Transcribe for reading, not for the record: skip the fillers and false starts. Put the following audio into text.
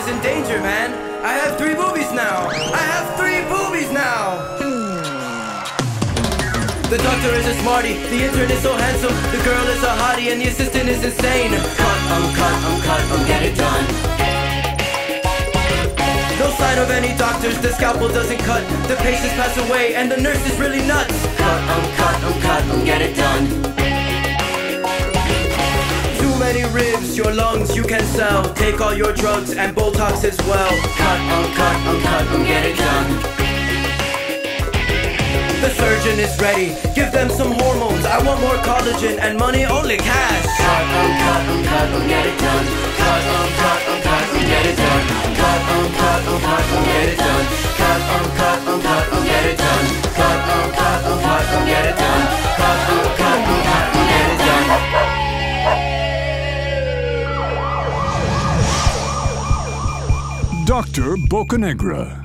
is in danger, man. I have 3 boobies now. I have 3 boobies now. The doctor is a smarty, the intern is so handsome, the girl is a hottie, and the assistant is insane. Cut, get it done. No sign of any doctors, the scalpel doesn't cut. The patients pass away, and the nurse is really nuts. Cut, get it done. Too many ribs, your lungs you can sell. Take all your drugs and Botox as well. Cut, get it done. The surgeon is ready, give them some hormones. I want more collagen and money, only cash. Cut, get it done. Cut, get it done. Cut, get it done. Cut, get it done. Cut, get it done. Cut, get it done. Dr. BOCANEGRA.